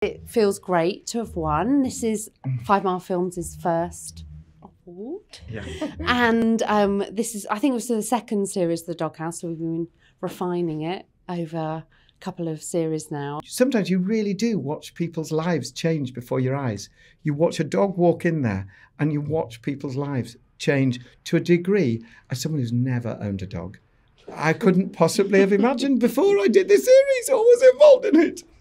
It feels great to have won. This is 5 Mile Films' first award. Yeah. And this is, I think it was the second series of The Doghouse, so we've been refining it over a couple of series now. Sometimes you really do watch people's lives change before your eyes. You watch a dog walk in there and you watch people's lives change to a degree. As someone who's never owned a dog, I couldn't possibly have imagined before I did this series or was involved in it.